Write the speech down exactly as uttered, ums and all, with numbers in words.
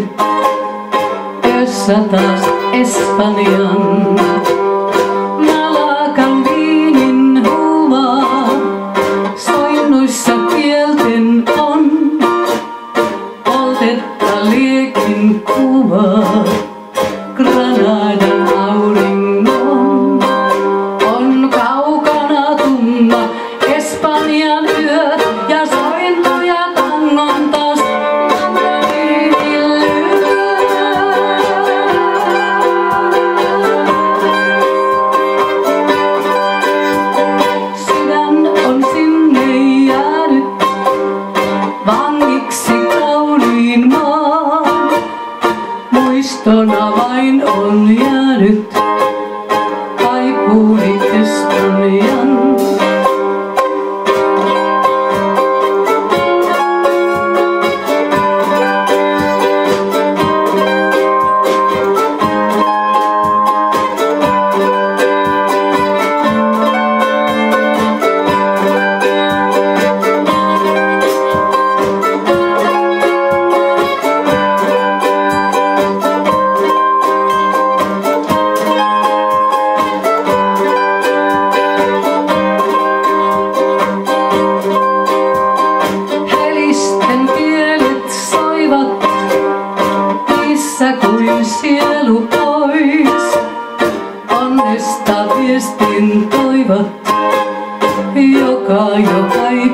jäänyt össä taas Espanjan. Mä laakan viinin huvaa, soinnuissa kielten on poltetta liekin kuvaa. Granadan auringon on kaukana tumma Espanjan yö ja sointu ja tangon taas sydän on sinne jäänyt vangiksi kauniin maan. Muistona vain on jäänyt kaipuuni Espanjan. Kuin sielu pois, onnesta viestin toivot, joka jo